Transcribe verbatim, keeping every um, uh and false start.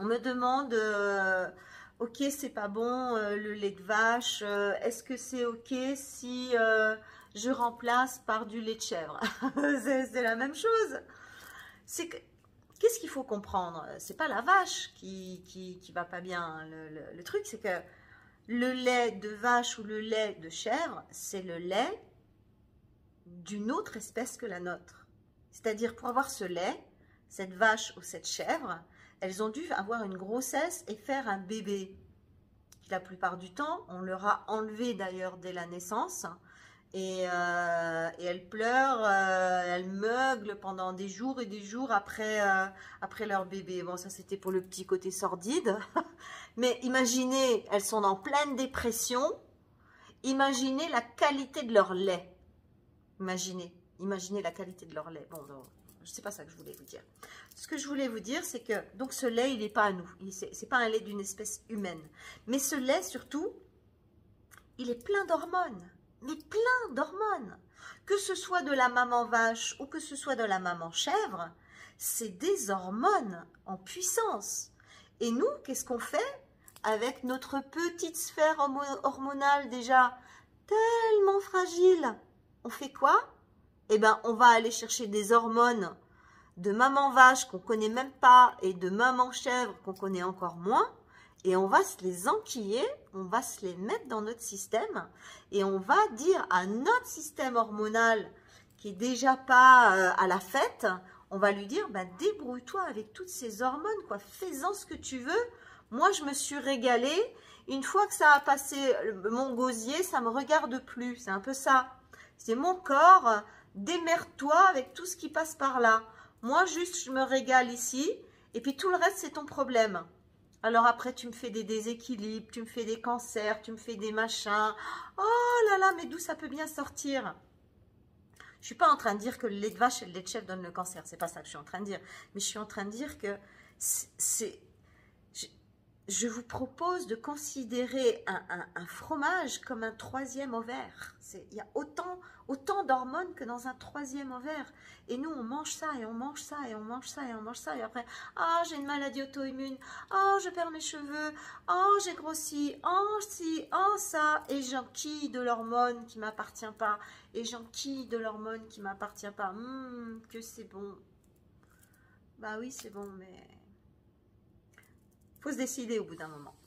On me demande, euh, ok, c'est pas bon, euh, le lait de vache, euh, est-ce que c'est ok si euh, je remplace par du lait de chèvre? C'est la même chose. C'est que, qu'est-ce qu'il faut comprendre? C'est pas la vache qui, qui, qui va pas bien. Le, le, le truc, c'est que le lait de vache ou le lait de chèvre, c'est le lait d'une autre espèce que la nôtre. C'est-à-dire, pour avoir ce lait, cette vache ou cette chèvre, elles ont dû avoir une grossesse et faire un bébé. La plupart du temps, on leur a enlevé d'ailleurs dès la naissance. Et, euh, et elles pleurent, euh, elles meuglent pendant des jours et des jours après, euh, après leur bébé. Bon, ça c'était pour le petit côté sordide. Mais imaginez, elles sont en pleine dépression. Imaginez la qualité de leur lait. Imaginez, imaginez la qualité de leur lait. Bon, non, je sais pas ça que je voulais vous dire. Ce que je voulais vous dire, c'est que donc ce lait, il n'est pas à nous. C'est pas un lait d'une espèce humaine. Mais ce lait, surtout, il est plein d'hormones. Mais plein d'hormones. Que ce soit de la maman vache ou que ce soit de la maman chèvre, c'est des hormones en puissance. Et nous, qu'est-ce qu'on fait avec notre petite sphère hormonale déjà tellement fragile? On fait quoi? Eh bien, on va aller chercher des hormones de maman vache qu'on ne connaît même pas et de maman chèvre qu'on connaît encore moins. Et on va se les enquiller, on va se les mettre dans notre système et on va dire à notre système hormonal qui est déjà pas euh, à la fête, on va lui dire, bah, débrouille-toi avec toutes ces hormones, quoi, fais-en ce que tu veux. Moi, je me suis régalée. Une fois que ça a passé mon gosier, ça ne me regarde plus. C'est un peu ça. C'est mon corps, démerde-toi avec tout ce qui passe par là. Moi, juste, je me régale ici et puis tout le reste, c'est ton problème. Alors après, tu me fais des déséquilibres, tu me fais des cancers, tu me fais des machins. Oh là là, mais d'où ça peut bien sortir? Je ne suis pas en train de dire que le lait de vache et le lait de chèvre donnent le cancer. C'est pas ça que je suis en train de dire. Mais je suis en train de dire que c'est... Je, je vous propose de considérer un, un, un fromage comme un troisième ovaire. Il y a autant, autant d'hormones que dans un troisième ovaire. Et nous, on mange ça, et on mange ça, et on mange ça, et on mange ça. Et après, ah, j'ai une maladie auto-immune. Oh, je perds mes cheveux. Oh, j'ai grossi. Oh, si. Oh, ça. Et j'enquille de l'hormone qui ne m'appartient pas. Et j'enquille de l'hormone qui ne m'appartient pas. Hum, que c'est bon. Bah oui, c'est bon, mais... faut se décider au bout d'un moment.